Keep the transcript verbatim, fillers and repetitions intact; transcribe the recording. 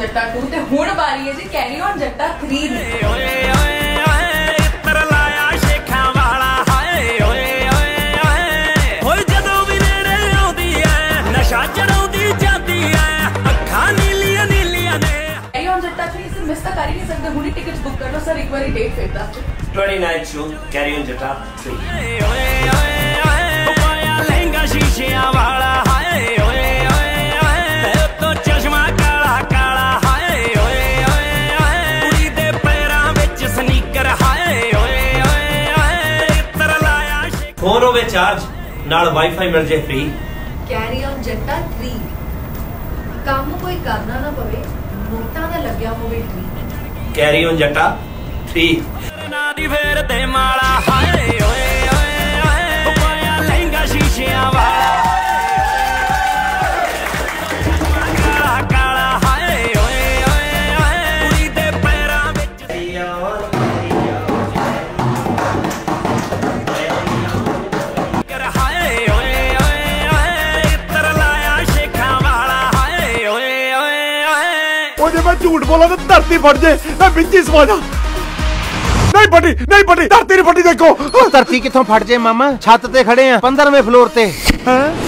जट्टा टू ते हुण बारी है जी कैरी ऑन जट्टा थ्री दी। मिस तो कर ही नहीं सकते, हुणी टिकट्स बुक कर लो सर, एक बार डेट फिर दस उनतीस जून कैरी ऑन जट्टा थ्री। लहंगा शीशियां वाला हाय ओए ओए ओए तो चश्मा काला काला हाय ओए ओए ओए कुड़ी दे पैरां विच स्नीकर हाय ओए ओए ओए इतर लाया फोन होवे चार्ज नाल वाईफाई मिल जे free. Carry on Jatta three काम कोई करना ना पवे, नोटां दा लग्या होवे three. Carry on Jatta three ना दी फेर ते माला हाय ओए ओए ओए पाया लहंगा शीशियां वाला काला काला हाय ओए ओए ओए कुड़ी दे पैरां विच कर हाय ओए ओए ओए इतर लाया शेखां वाला हाय ओए ओए ओए। ओ जे मैं झूठ बोला तो धरती फट जाए, मैं बिच्ची समा जा। नहीं फटी नहीं फटी, धरती नहीं फटी। देखो धरती किथों फट जाए मामा, छत ते खड़े हैं पंद्रहवें फ्लोर ते।